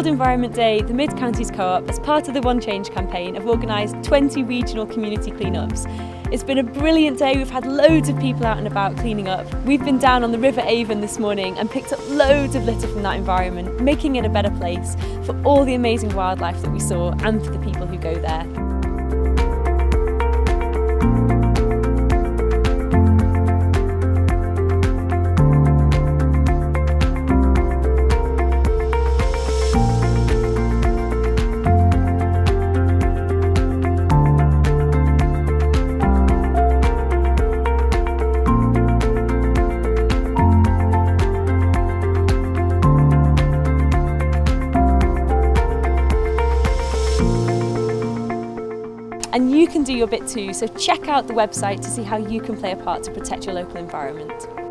World Environment Day, the Mid-Counties Co-op, as part of the One Change campaign, have organised 20 regional community clean-ups. It's been a brilliant day. We've had loads of people out and about cleaning up. We've been down on the River Avon this morning and picked up loads of litter from that environment, making it a better place for all the amazing wildlife that we saw and for the people who go there. And you can do your bit too, so check out the website to see how you can play a part to protect your local environment.